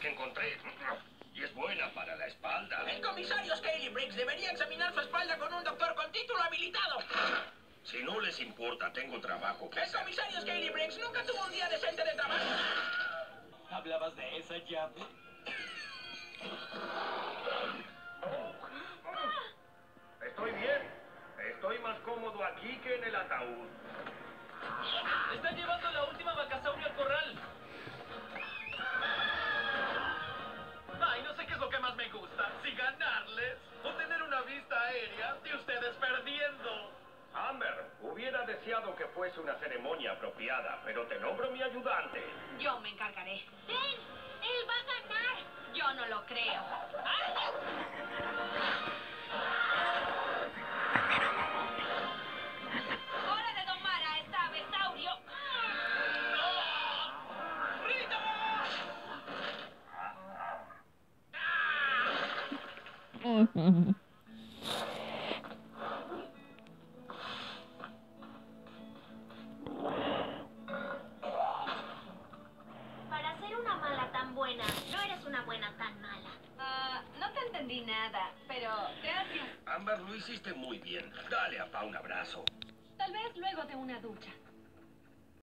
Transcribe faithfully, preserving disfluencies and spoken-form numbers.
que encontré. Y es buena para la espalda. El comisario Scaly Briggs debería examinar su espalda con un doctor con título habilitado. Si no les importa, tengo trabajo que El hacer. comisario Scaly Briggs nunca tuvo un día decente de trabajo. ¿Hablabas de esa llave? Estoy bien. Estoy más cómodo aquí que en el ataúd. Están llevando la última vacasaurio al corral. Ay, no sé qué es lo que más me gusta. Si ganarles o tener una vista aérea de ustedes perdiendo. Amber, hubiera deseado que fuese una ceremonia apropiada, pero te nombro mi ayudante. Yo me encargaré. ¡Ten! ¡Él va a ganar! Yo no lo creo. ¡Hora de domar a esta avesaurio! Para ser una mala tan buena, no eres una buena tan mala. Ah, no te entendí nada, pero gracias. Amber, lo hiciste muy bien. Dale a Pa un abrazo. Tal vez luego de una ducha.